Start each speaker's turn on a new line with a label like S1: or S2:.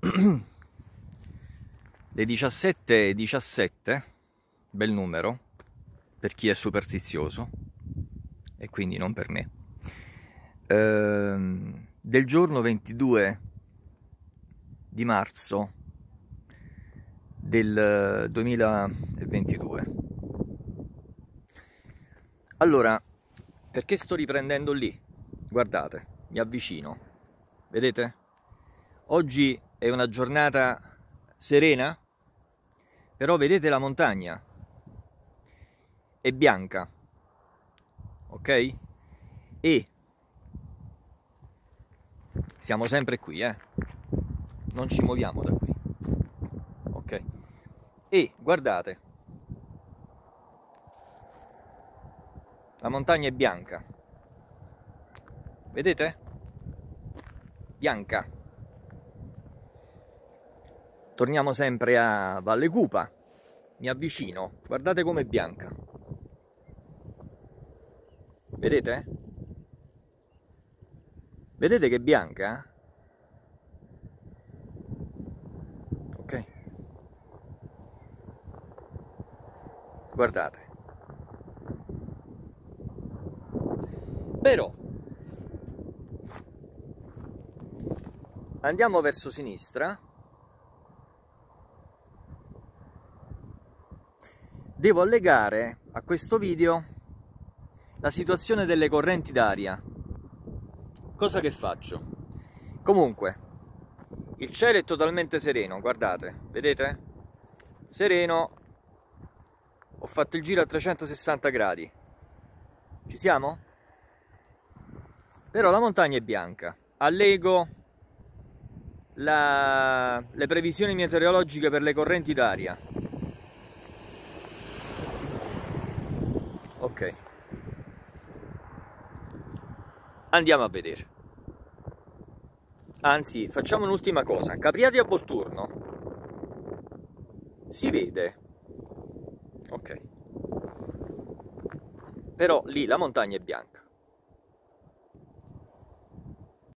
S1: Le 17:17, bel numero per chi è superstizioso e quindi non per me, del giorno 22 di marzo del 2022. Allora, perché sto riprendendo lì? Guardate, mi avvicino, vedete? Oggi è una giornata serena, però vedete la montagna? È bianca, ok? E siamo sempre qui, non ci muoviamo da qui, ok? E guardate, la montagna è bianca, vedete? Bianca. Torniamo sempre a Valle Cupa, mi avvicino, guardate com'è bianca, vedete? Vedete che è bianca? Ok, guardate. Però andiamo verso sinistra. Devo allegare a questo video la situazione delle correnti d'aria. Cosa che faccio? Comunque, il cielo è totalmente sereno, guardate, vedete? Sereno, ho fatto il giro a 360 gradi. Ci siamo? Però la montagna è bianca. Allego le previsioni meteorologiche per le correnti d'aria. Ok, andiamo a vedere. Anzi, facciamo un'ultima cosa. Capriati a Volturno si vede, ok, però lì la montagna è bianca.